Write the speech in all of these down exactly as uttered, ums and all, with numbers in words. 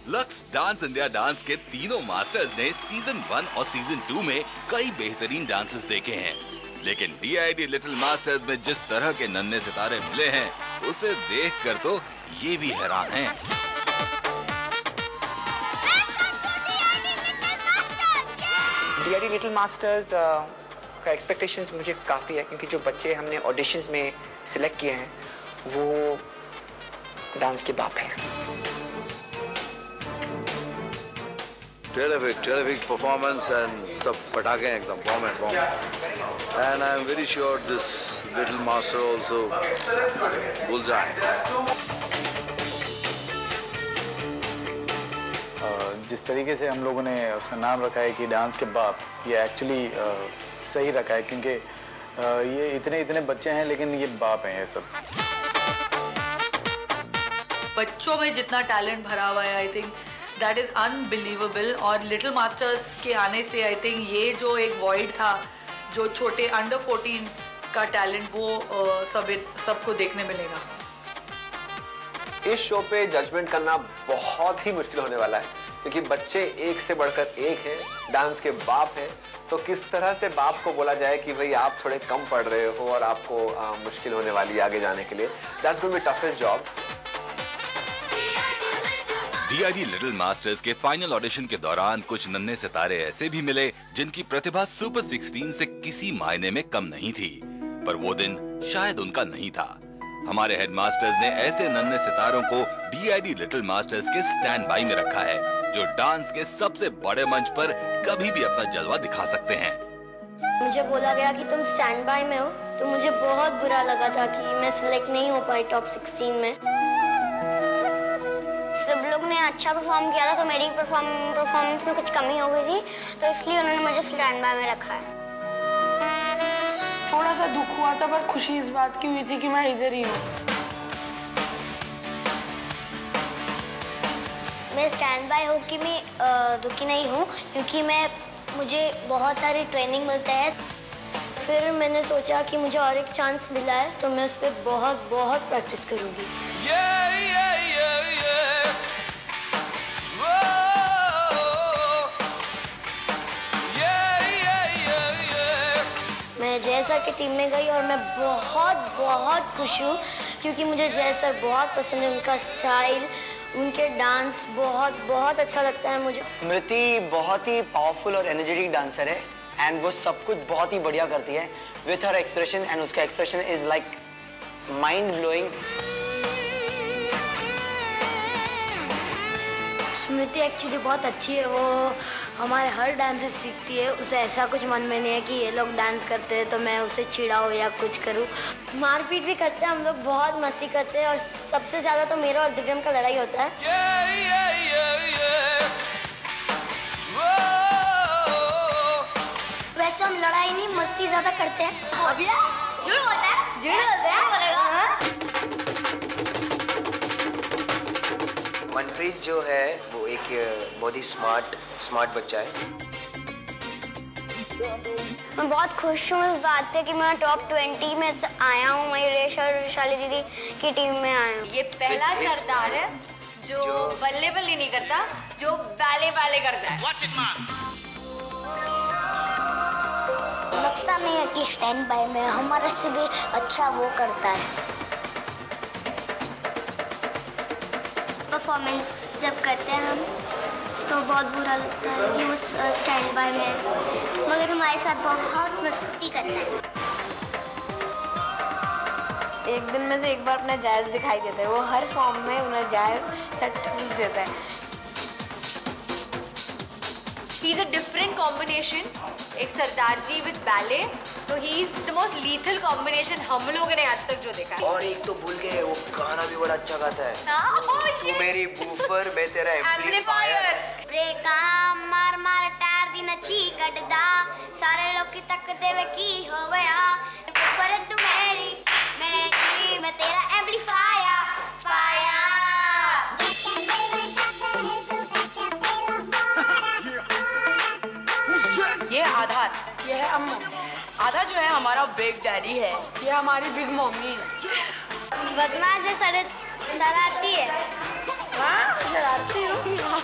Lux dance India dance के तीनों masters ने सीजन वन और सीजन टू में कई बेहतरीन डांसेस देखे हैं, लेकिन D I D little masters में जिस तरह के नन्हे सितारे मिले हैं, उसे देखकर तो ये भी हैरान हैं। D I D little masters का एक्सपेक्टेशंस मुझे काफ़ी है, क्योंकि जो बच्चे हमने ऑडिशंस में सिलेक्ट किए हैं वो डांस के बाप हैं। Terrific, terrific performance and सब पटाखे एकदम bomb and bomb. And I am very sure this little master also bullseye. जिस तरीके से हम लोगों ने उसका नाम रखा है कि डांस के बाप, ये एक्चुअली सही रखा है, क्योंकि ये इतने इतने बच्चे हैं लेकिन ये बाप हैं ये सब। बच्चों में जितना टैलेंट भरा हुआ है, I think that is unbelievable. और लिटिल मास्टर्स के आने से आई थिंक ये जो एक वॉइड था, जो छोटे अंडर फोर्टीन का टैलेंट, वो uh, सब सबको देखने मिलेगा। इस शो पे जजमेंट करना बहुत ही मुश्किल होने वाला है, क्योंकि बच्चे एक से बढ़कर एक हैं, डांस के बाप हैं। तो किस तरह से बाप को बोला जाए कि भाई आप थोड़े कम पढ़ रहे हो और आपको आ, मुश्किल होने वाली है आगे जाने के लिए। That's going to be toughest job. D I D little masters के फाइनल ऑडिशन के दौरान कुछ नन्हे सितारे ऐसे भी मिले जिनकी प्रतिभा सुपर सिक्सटीन से किसी मायने में कम नहीं थी, पर वो दिन शायद उनका नहीं था। हमारे हेडमास्टर्स ने ऐसे नन्हे सितारों को D I D little masters के स्टैंड बाई में रखा है, जो डांस के सबसे बड़े मंच पर कभी भी अपना जलवा दिखा सकते हैं। मुझे बोला गया कि तुम स्टैंड बाई में हो, तो मुझे बहुत बुरा लगा था कि मैं सिलेक्ट नहीं हो पाई टॉप सिक्सटीन में। सब लोग ने अच्छा परफॉर्म किया था, तो मेरी परफॉर्म परफॉर्मेंस में कुछ कमी हो गई थी, तो इसलिए उन्होंने मुझे स्टैंड बाय में रखा है। थोड़ा सा दुख हुआ था, पर खुशी इस बात की हुई थी कि मैं इधर ही हूँ। मैं स्टैंड बाय हूँ कि मैं दुखी नहीं हूँ, क्योंकि मैं मुझे बहुत सारी ट्रेनिंग मिलता है। फिर मैंने सोचा कि मुझे और एक चांस मिला है, तो मैं उस पर बहुत बहुत प्रैक्टिस करूँगी। yeah, yeah, yeah, yeah. मैं जय सर की टीम में गई और मैं बहुत बहुत खुश हूँ, क्योंकि मुझे जय सर बहुत पसंद है। उनका स्टाइल, उनके डांस बहुत बहुत अच्छा लगता है मुझे। स्मृति बहुत ही पावरफुल और एनर्जेटिक डांसर है, एंड वो सब कुछ बहुत ही बढ़िया करती है विथ हर एक्सप्रेशन, एंड उसका expression is like mind blowing. Smriti actually बहुत अच्छी है, वो हमारे हर डांसेस सीखती है। उसे ऐसा कुछ मन में नहीं है कि ये लोग डांस करते हैं तो मैं उसे चिढ़ाऊँ या कुछ करूँ। मारपीट भी करते हैं हम लोग, बहुत मस्ती करते हैं, और सबसे ज़्यादा तो मेरा और दिव्यम का लड़ाई होता है। yeah, yeah, yeah, yeah. वैसे हम लड़ाई नहीं, मस्ती ज़्यादा करते हैं। अब ये जुड़ होता है, जुड़ होता है बोलेगा। मनप्रीत जो है वो एक बहुत ही स्मार्ट स्मार्ट बच्चा है। मैं बहुत खुश हूँ इस बात से कि मैं टॉप ट्वेंटी में आया हूँ। मैं रेशा और वैशाली दीदी की टीम में आया हूँ। ये पहला सरदार है जो, जो... बल्ले बल्ले नहीं करता, जो बैले बैले करता है। लगता नहीं है कि स्टैंड बाय में हमारे से भी अच्छा वो करता है। परफॉर्मेंस जब करते हैं हम तो बहुत बुरा लगता है कि वो स्टैंड बाय में है, मगर हमारे साथ बहुत मस्ती करता है। एक दिन में से एक बार अपना जायज़ दिखाई देता है, वो हर फॉर्म में उन्हें जायज़ सेट ठूस देता है। He is a different combination, एक सरदार जी विद बैले, तो he is the most lethal combination हम लोगों ने आज तक जो देखा है। और एक तो भूल गए, वो गाना भी बड़ा अच्छा गाता है। तू मेरी बूफर, मैं तेरा एम्पलीफायर। ब्रेका मार मार टायर दी नची गड्डा, सारे लोग की तक देवे की हो गया। पर तू मेरी, मैं की, मैं तेरा एम्पलीफायर, फायर। ये आधार, ये है अम्मा। आधा जो है हमारा बिग डैडी है, ये हमारी बिग मम्मी है। बदमाश है सर, शरारती है। हाँ शरारती हूँ।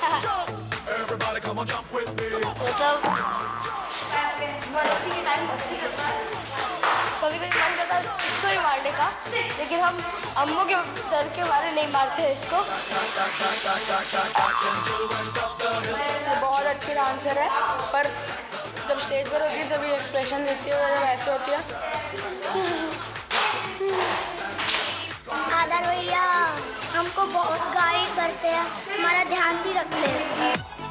मतलब मस्ती के टाइम मस्ती करता है, कभी कभी मन करता है इसको ही मारने का, लेकिन हम अम्मू के डर के बारे नहीं मारते हैं इसको। बहुत अच्छी डांसर है, पर जब स्टेज पर होती है तभी एक्सप्रेशन देती है, जब ऐसे होती है। आदर भैया हमको बहुत गाइड करते हैं, हमारा ध्यान भी रखते हैं।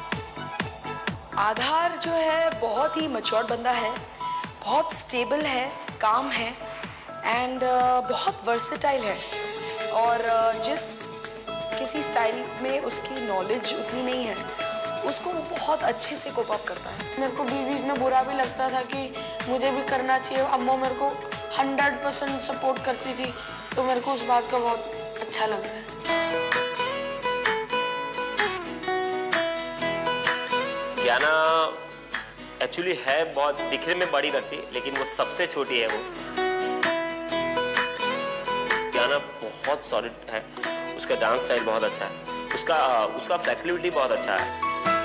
आधार जो है बहुत ही मैच्योर बंदा है, बहुत स्टेबल है, काम है एंड uh, बहुत वर्सेटाइल है। और uh, जिस किसी स्टाइल में उसकी नॉलेज उतनी नहीं है, उसको वो बहुत अच्छे से कोप अप करता है। मेरे को बीच बीच में बुरा भी लगता था कि मुझे भी करना चाहिए। अम्मू मेरे को हंड्रेड परसेंट सपोर्ट करती थी, तो मेरे को उस बात का बहुत अच्छा लग रहा है। ज्ञाना एक्चुअली है बहुत दिखने में बड़ी लगती है, लेकिन वो सबसे छोटी है। वो ज्ञाना बहुत सॉलिड है, उसका डांस स्टाइल बहुत अच्छा है, उसका उसका फ्लेक्सिबिलिटी बहुत अच्छा है।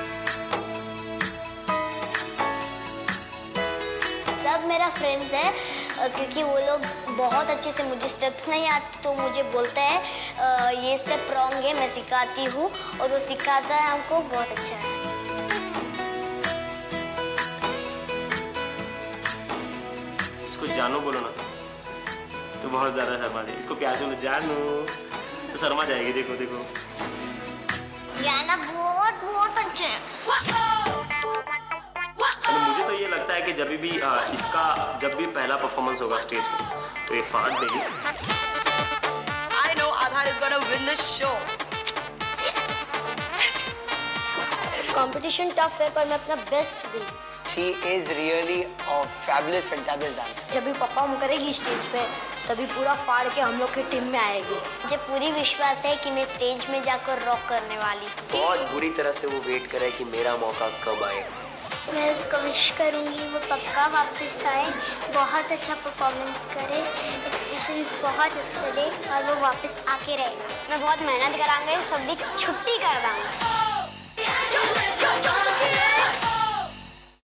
सब मेरा फ्रेंड्स है, क्योंकि वो लोग बहुत अच्छे से, मुझे स्टेप्स नहीं आते तो मुझे बोलते हैं ये स्टेप रॉन्ग है, मैं सिखाती हूँ, और वो सिखाता है हमको, बहुत अच्छा है। इसको जानू बोलो ना तो बहुत ज्यादा शर्मा जाएगी। इसको प्यार से बोलो जानू तो शर्मा जाएगी। देखो देखो ज्ञाना बहुत बहुत अच्छे है। तो मुझे तो ये लगता है कि जब भी आ, इसका जब भी पहला परफॉर्मेंस होगा स्टेज पे तो ये फाड़ देगी। I know Aadhar is gonna win this show. Competition tough है, पर मैं अपना बेस्ट दी। She is really a fabulous, fantabulous dancer. जब भी परफॉर्म करेगी स्टेज पे, तभी पूरा फाड़ के हम लोग की टीम में आएगी। मुझे पूरी विश्वास है कि मैं स्टेज में जाकर रॉक करने वाली हूँ। बहुत बुरी तरह से वो वेट कर रहा है कि मेरा मौका कब आएगा। मैं उसको विश करूँगी वो पक्का वापस आए, बहुत अच्छा परफॉर्मेंस करे, एक्सप्रेशंस बहुत अच्छे दे और वो वापस आके रहे। मैं बहुत मेहनत करांगी, सब दिन छुट्टी कर दूँगी।